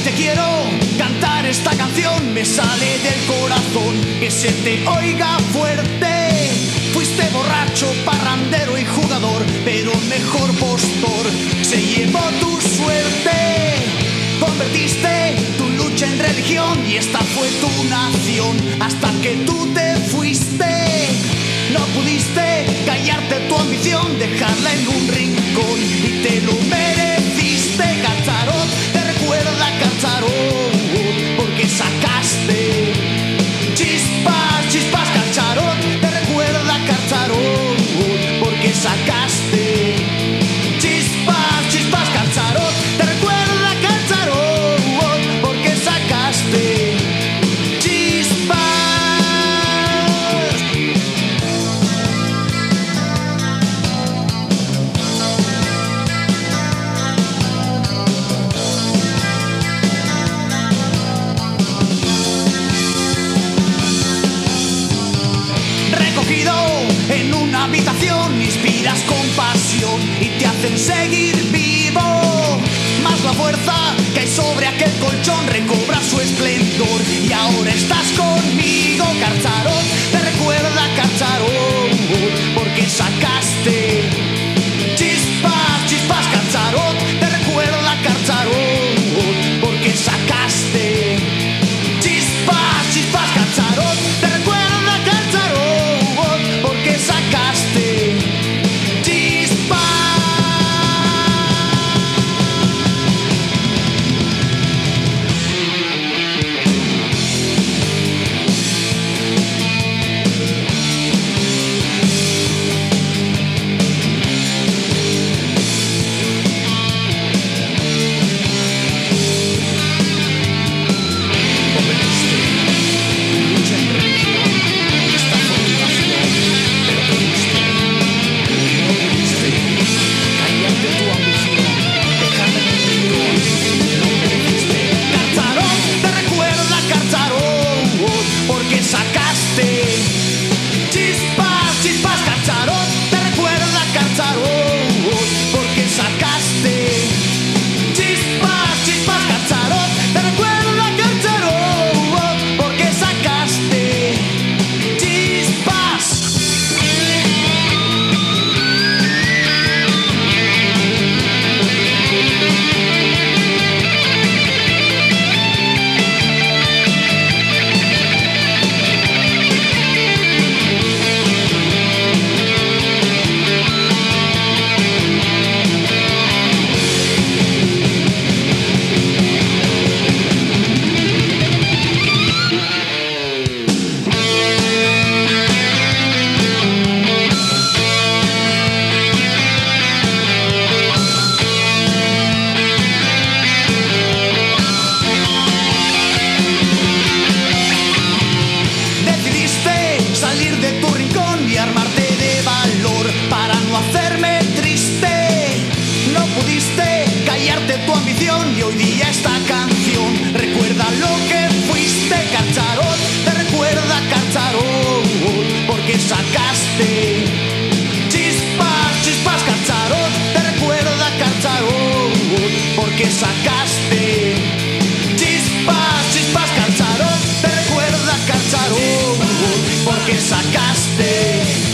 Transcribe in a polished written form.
quiero cantar esta canción, me sale del corazón, que se te oiga fuerte. Fuiste borracho, parrandero y jugador, pero el mejor postor se llevó tu suerte. Convertiste tu lucha en religión y esta fue tu nación, hasta que tú te fuiste. No pudiste callarte tu ambición, dejarla en un rincón y te lo mereciste. Cacharot, te recuerda Cacharot, porque sacaste chispas, chispas. Cacharot, te recuerda Cacharot, porque sacaste chispas, chispas. Cacharot, te recuerda Cacharot, porque sacaste chispas. Recogido en una habitación, inspiras compasión y te hacen seguir vivo. Más la fuerza que hay sobre aquel colchón recobra su esplendor y ahora estás conmigo. Cacharot, te recuerda Cacharot, porque sacaste chispas, chispas. Cacharot, te recuerda Cacharot, porque sacaste chispas, chispas. Cacharot, te recuerda Cacharot, porque sacaste chispas. Tu ambición y hoy día esta canción recuerda lo que fuiste. Cacharot, te recuerda Cacharot, porque sacaste chispas, chispas. Cacharot, te recuerda Cacharot, porque sacaste chispas, chispas. Cacharot, te recuerda Cacharot, porque sacaste